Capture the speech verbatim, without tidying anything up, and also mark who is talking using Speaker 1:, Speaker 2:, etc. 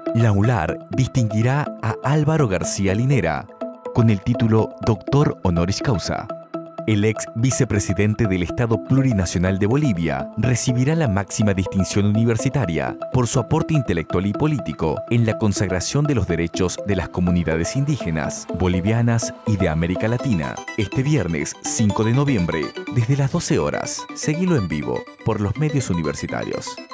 Speaker 1: La UNLAR distinguirá a Álvaro García Linera con el título Doctor Honoris Causa. El ex vicepresidente del Estado Plurinacional de Bolivia recibirá la máxima distinción universitaria por su aporte intelectual y político en la consagración de los derechos de las comunidades indígenas, bolivianas y de América Latina. Este viernes cinco de noviembre, desde las doce horas, seguilo en vivo por los medios universitarios.